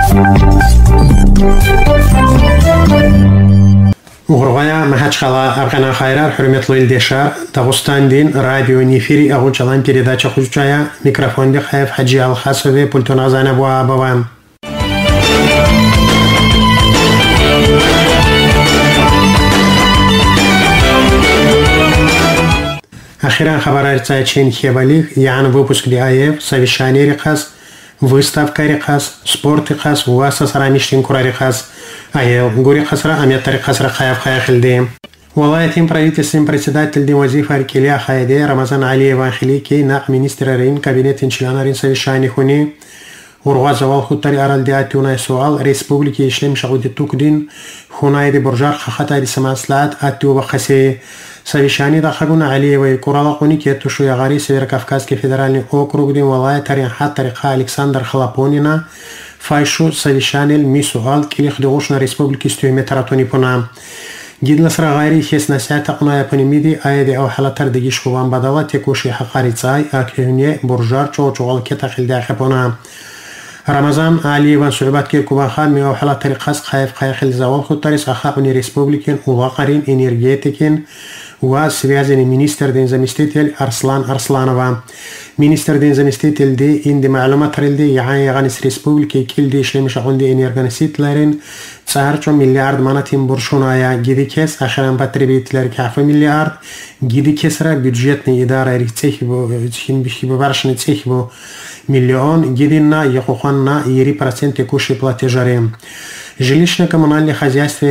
Угрувая Махачкала Аркана Хайрар, хурметлы илдешар, Дагустандин, радио Нефири, Агучалан передача Хучая, микрофон Дехаев Хаджи Алхасове, Пультуназана Буабава. Ахиран хабарарца Чин Хевалих, Ян выпуск Диаев, совещание Рехас, выставка Рехас, спорт Рехас, Уаса Сарамиштин Кура Рехас, Аел, Гури Хасра, Амета Рехасра Хаев Хаяхильди. Валаятин правительственный председатель Димазиф Аркелия Хайде, Рамазан Алиева Хилики, на министра Рин, кабинет членов совещания Хуни, Урвазавал Хутари Аральдиатюна Суал, Республики Ишлем Шауди Тукдин, Хунайди Буржар Хахатари Самаслат, Атюба Хасе. Совещание Дахагуна Алиева и Куралахуни Кетушу Ягари, Северокавказский федеральный округ, Димвалая Таринхат Тариха Александр Халапонина, Файшу Совещание Мисуал, Килих Дегушна Республики Стюметаратуни Пуна. Гидлас Рагари Хеснасята Уная Панимиди, Айди Аухалатар Дегишкуван Бадала, Текуши Хакарицай, Акюне, Буржар, Чоучуал Кетахильдя Хапуна. Рамазан Алиеван Сулебат Киркувахан, Миаухала Тарихас Хаев Хайхил Завал Хутарис, Ахапуни Республикин, Улакарин, Энергетикин, ва связанный министр ден заместитель Арслан Арсланова. Министр ден заместитель ди инди маалумат рилди яан яганис республики килди ишлеми шагунди энергоносителлерин цаарчо миллиард манатин буршуная гидикес ахран потребителер кафе миллиард гидикесра бюджетный идара рицехибо баршни цехибо миллион гидинна якуханна 3% куши платежарем. Жилищно-коммунальное хозяйство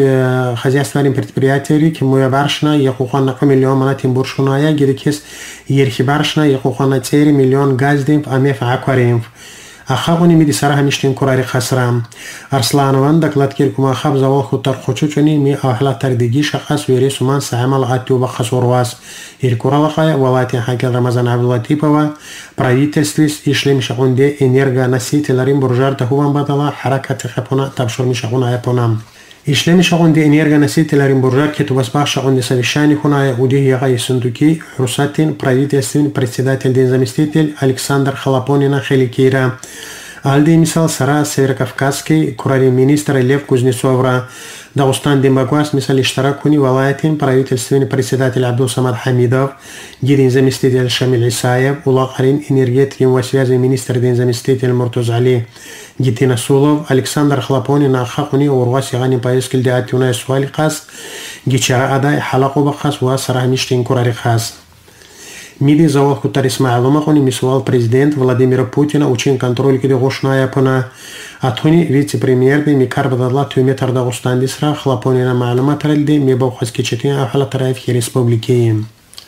предприятия Моя Баршна, Якухана миллион манатин буршуная, Гидикес Ерхибаршна, Якухана 4 миллион газдимф, Амеф Акваримф. Ахабуни Мидисара Миштин Курари Хасрам. Арсланован доклад Киркума Хаб завал Хутар Хочучани, ми Ахла Тардиги Шахас, Вересуман Саамал Атюба Хасурвас. Иркуралахая, Валатин Хакел Рамазан Абдулатипова, правительстве Ишлем Шахунде, энергоноситель Буржар Тахуван Батала, Харакат Хапуна, Табшур Мишахуна Японам. Ишлеми шагунди энергоноситель Буржар, Кетубасбах шагунди совещание Хуная, Уди Ягай Сундуки, Русатин, правительственный председатель ден заместитель Александр Халапонина Хеликира. Алди мисал Сара Северокавказский, Курари министр Лев Кузнецовра. Дагустан Дембагуас мисал Иштаракуни Валаятин, правительственный председатель Абдул-Самад Хамидов, ден заместитель Шамиль Исаев, Улакарин, энергетикин во связи министр ден заместитель Муртузали. Гитина Сулов, Александр Хлапонин, Ахахуни, Урвас Ягани Паискил Диатюна Суали Хас, Гичара Адай, Халакуба Хас, Уасара Миштин Курари Хас. Миди Завал Хутарис Маалумахуни, Мисуал президент Владимира Путина, учин контроль Кидегошна Япона. Атуни вице-премьер Микар Бададла Тюметар Дагустан Дисра, Хлапонина Маалумат Ральди, Мебаухаски Четин, Ахалатараевхи Республики.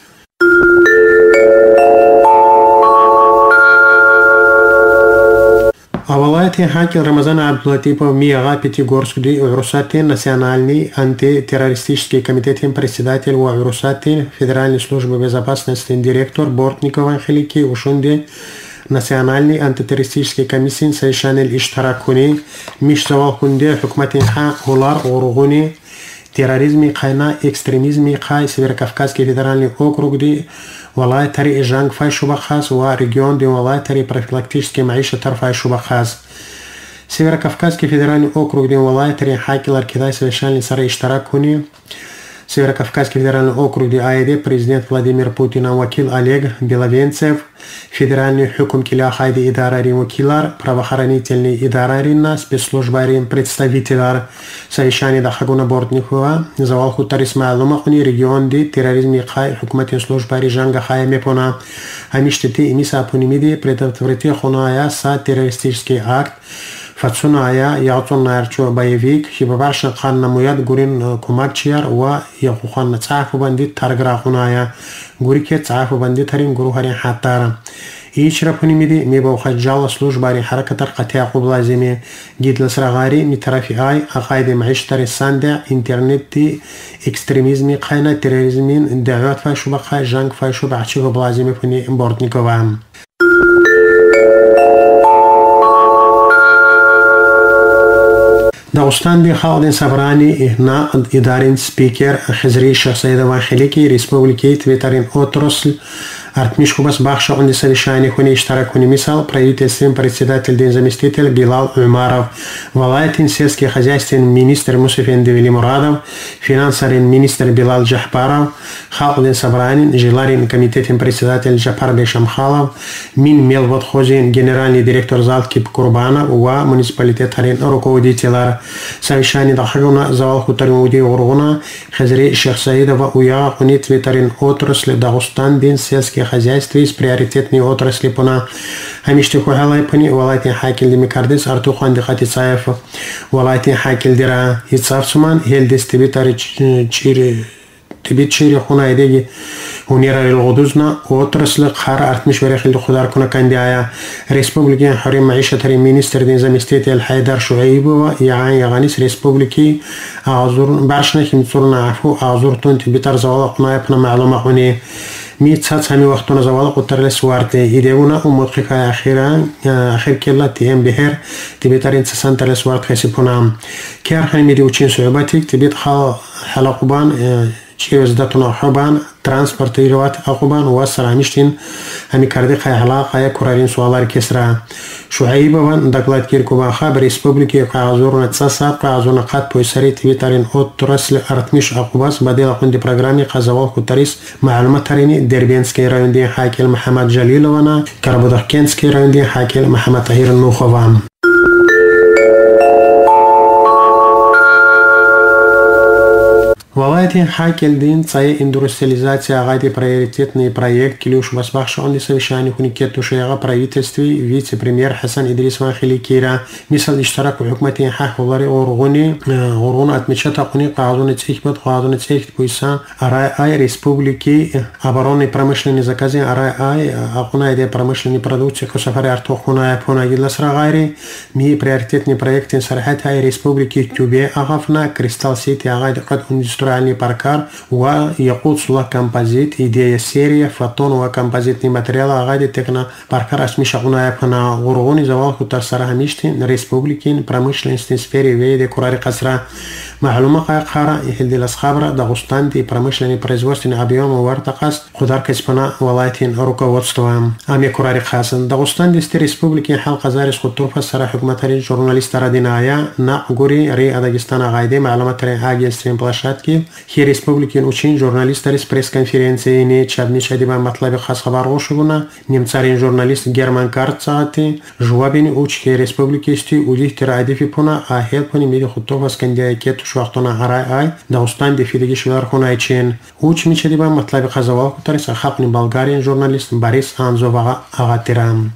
Авалайти Хакел Рамазан Абдулатипов Мияга Пятигорский Урусатин Национальный антитеррористический комитет председатель Урусатин Федеральной службы безопасности директор Бортников Анхелики Ушунди Национальный антитеррористический комиссия Сайшанель Иштаракуни Мишзавал Хунде Хукматин Ха Хулар Уругуни терроризме Хайна экстремизме Хай Северокавказский федеральный округ Валай Тари Жанг Файшубахас, Уа регион Валай Тари профилактический Маиша Тарфай Шубахас. Северокавказский федеральный округ Валай Тари Хакилар Китай совещание Сара Иштаракуни. Северокавказский федеральный округ АИД президент Владимир Путин, Вакил Олег Беловенцев, федеральный хукум Киля Хайди Идарарим Вакилар, правоохранительный Идарарина, спецслужба Рим представитель совещания Дахагуна Бортникова, Завал Хутарис Маалумахуни, регион Ди, терроризм Хай, хукуматин служба Рижанга Хая Мепона, Амиштити Имиса Пунимиди, предотвратил Хуная Са террористический акт, Фацуная Яутон Нарчо боевик, Хибабаршан Хан Намуяд Гурин Кумакчияр, Уа Яхухан Цафу Бандит Тарграхуная, Гурике Цафу Бандит Харин Гурухарин Хатара. Ичра Пунимиди, Мебаухаджала служба Харакатар Катяху Блазиме, Гидлас Рагари, Нитарафиай, Ахайди Маиштари Санде, интернетти, экстремизми, Хайна, терроризмин, Давят Файшубахай, Жанг Файшуба Ачиго Блазиме Пуни Бортникова. Дагустанди халдин собрани на идарин спикер Хизри Шахсаидова Хелики Республики Тветарин отрасль Артмиш Хубас бахша он совещание хуни иштаракуни мисал правительствен председатель ден заместитель Билал Умаров, валаятин сельский хозяйственный министр Мусафенди Велимурадов, финансовый министр Билал Джахпаров, халден собранин жиларин комитетен председатель Джапар Бешамхалов, мин мелводхозин генеральный директор Залткип Курбанов ва муниципалитетарин руководителар. Совещание дахагуна завал хутарин уди ургуна хазри Шейх Саидова уя хунит ветерин отрасли Дагестан дин сельские хозяйства из приоритетной отрасли пуна. Хамишти хухалай пуни валайтин хакил демикардис артухан дихати цаев валайтин хакил дира ицавсуман хелдис тибитари чири хуна идеги унира الغدوزنا отрасли хар артмиш верехил худар куна кандия республики харим маишатари министр дин заместитель Хайдар Шуайбова яганис республики азур башна химцурна афу азуртун тибитар завала куна япна معلومه хуни ميتسات همي وقتنا زوال قطر لسوارتي إديونا ومدقيقة آخر كلا تيهم بهر تبيتارين تسانتا لسوارت خيسيبونام كير خاني ميديوچين صعوباتيك تبيت حلقبان چيوزدتنا حبان ترانسپورت ایروات اقوبان و سرامشتين همي كردي خي علاقة كورارين سوالار كسرا شعيبة وان دقلات كيركوبا خابر ريسبوبليكي قاعزورنا تساسا قاعزورنا قاد بويساري تبيتارين اوترسل ارتمش اقوباس بديل قندي برنامج قزوال كتريس معلومات تريني دربينسكي رايوندين حاكل محمد جليل وانا كربودخكينسكي رايوندين حاكل محمد طهير النوخوان. Валайтин хакел дин цай индустриализация агайди приоритетный проект килюш басбахша он совещание хуникету шега правительстве вице-премьер Хасан Идрис Вахили Кира мисал иштарак хукматин хах валари оргон отмечата хуни qazun цехбат qazun цех пуйса ай республики оборонной промышленной заказы ай акуна иде промышленной продукции косафари артохуна япона гиласра гайри ми приоритетный проект сархат ай республики Тюбе агафна Кристал Сити агайди قد индустриальный паркар ва якут сула композит идея серия фотон ва композитный материал агади текна паркар асмишагуна япана гургуни завал хутар сарахамиштин республикин промышленности сфере вейде курари касра معلومة قارة يهدي الأصحاب داغستان دي промышленный производственный объем وارتقص قدر كسبنا ولايتين руководством أمي كوراري خاصن داغستان دي ستي ريسبوبليكي حلقة زارس خطوفة سرا حكومتاري جورناليست ردينايا نا غوري ري أداغستان غايدي معلومات ري агентствен площадки хи республикин учин журналистарис пресс-конференции не чабнича диба матлаби хас хабар ошугуна немцарин журналист Герман Карцати жуабини учхи республики сти удихтира адифи пуна а хелпуни миди хутофа скандия кету شوختنا هراي داغستان دي فيديجي شوار خونايچين اوچ ميچدي با مطلب قزاوا ترس خلقني بلغاريان جورناليست باريس انزوفا اغاتيرام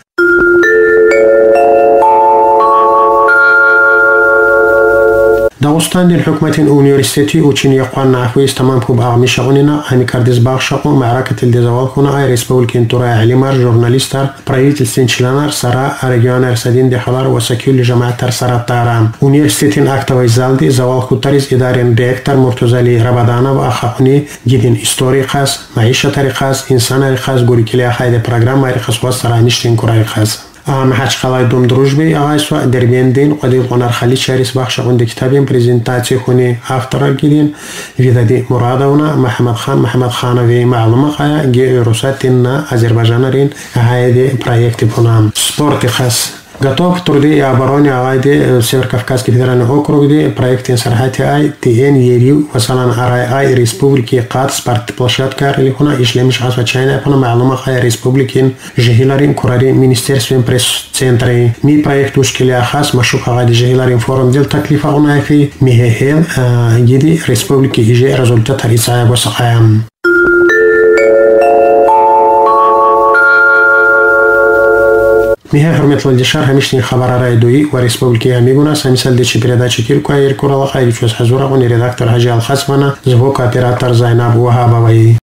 داغستان دي الحكومة الأونيورسيتي وچين يقوان نعفويس تمام كوب أغمي شغننا هني كارديز باغشاقو معركة الديزوال خونا اي ريسبولكين تورا علمار جورناليستار برايتلسين چلانار سرا ريجيونر سدين دي حلار وسكيول لجماعة سرا تارام أونيورسيتين اكتوي زالدي زوال خوتاريز إدارين ريكتر مرتزالي ربادانا وأخاقني جدين استوري خاص معيشة تاريخاص إنسان خاص غوريكليا خايدة پروگرام مايرخاص وسرا نشتين كوراي خاص محاج قلای دوم دروژبی آیسوا دربیندین قدیل قنار خالی شریس بخش عند کتابیم پرزنتاتی خونی افترال گیرین ویدادی مرادونا محمد خانوی معلومه خایا گی روساتینا آذربایجانرین هایدی پروژه پونام سپورت خاص Готов в труде и обороне Агайди Северокавказский федеральный округ де проекте Сархати Ай ТН Ерил Васалан Арай Республики Кат спорт площадка Релихуна и шлемиш Асвачайна Пана Малума Хай Республики Жихиларин Курари Министерствен пресс-центре Ми проект Ушкиля Хас Машук Агайди Жихиларин форум дел таклифа Унайфи Михехел Гиди Республики Иже результат Рисая Васахаям Михаил Хурметлы Дишар, Хамишни Хабара Райдуи, в Республике Амигуна, Самисаль Дичи передачи Кирку, Аир Курала Хайричус Хазура, он редактор Хаджи Алхасмана, звукооператор Зайнаб Уахабовой.